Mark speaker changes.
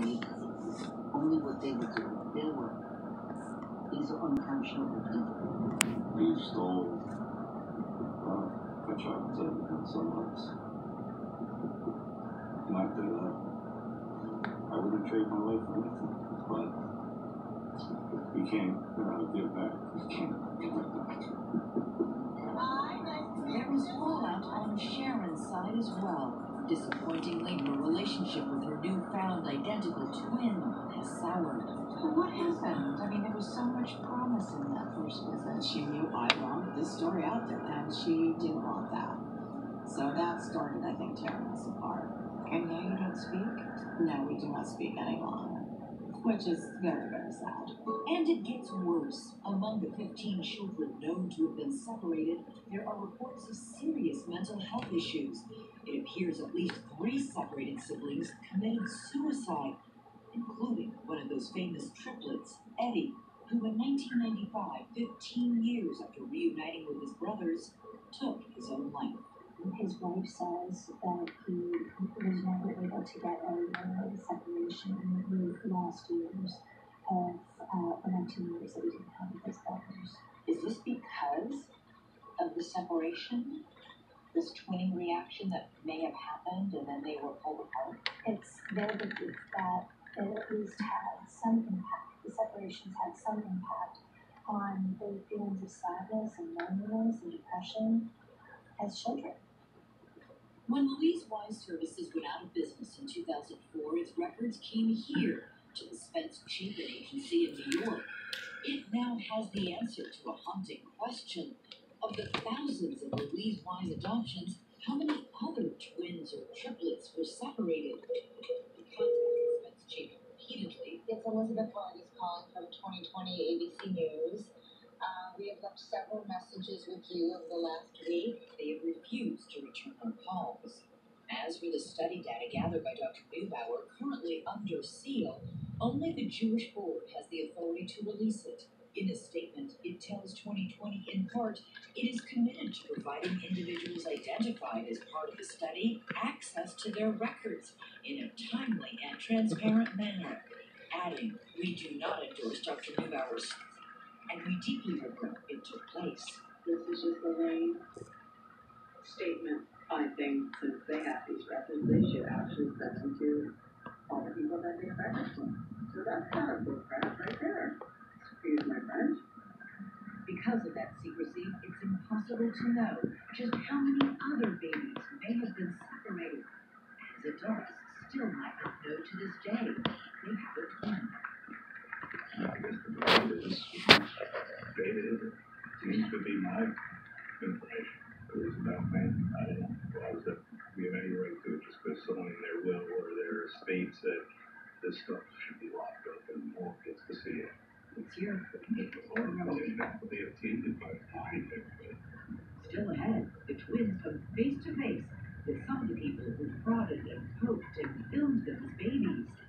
Speaker 1: dictate only what they would do. They were. These are unconscionable people.
Speaker 2: You stole a child's and someone's. Not that I wouldn't trade my life for anything, but you can't give back. You can't give it back.
Speaker 3: There was fallout on Sharon's side as well. Disappointingly, her relationship with her newfound identical twin has soured.
Speaker 4: Well, what happened? I mean, there was so much promise in that first visit.
Speaker 5: She knew I wanted this story out there, and she didn't want that. So that started, I think, tearing us apart.
Speaker 4: And now you don't speak?
Speaker 5: No, we do not speak any longer, which is very, very sad.
Speaker 3: And it gets worse. Among the 15 children known to have been separated, there are reports of serious mental health issues. It appears at least 3 separated siblings committed suicide, including one of those famous triplets, Eddie, who in 1995, 15 years after reuniting with his brothers, took his own life.
Speaker 6: His wife says that he was never able to get over the separation and the lost years of the 19 years that he didn't have with his brothers.
Speaker 3: Is this because of the separation? This twinning reaction that may have happened and then they were pulled apart?
Speaker 6: It's their belief that it at least had some impact. The separations had some impact on their feelings of sadness and loneliness and depression as children.
Speaker 3: When Louise Wise Services went out of business in 2004, its records came here to the Spence Chapin Agency in New York. It now has the answer to a haunting question. Of the thousands of Louise Wise adoptions, how many other twins or triplets were separated? We contacted Spence Chapin repeatedly.
Speaker 7: It's Elizabeth Vargas calling from 2020 ABC News. We have left several messages with you over the last week.
Speaker 3: They have refused to return our calls. As for the study data gathered by Dr. Neubauer, currently under seal, only the Jewish Board has the authority to release it. In a statement, it tells 2020 in part it is committed to providing individuals identified as part of the study access to their records in a timely and transparent manner, adding, "We do not endorse Dr. Neubauer's, and we deeply regret it took place."
Speaker 8: This is just a lame statement, I think, since they have these records, they should actually send them to all the people that they records to. So that's kind of bull crap right there. Excuse my French.
Speaker 3: Because of that secrecy, it's impossible to know just how many other babies may have been separated, as adults still might not know to this day they have a twin.
Speaker 2: I guess the problem is, dated seems to be my information. It was about me. I didn't realize that we have any right to it just because someone in their will or their estate said this stuff should be locked up and no one gets to see it.
Speaker 3: It's your
Speaker 2: They have tainted by anything.
Speaker 3: Still ahead, the twins come face to face with some of the people who frauded and poked and filmed them as babies.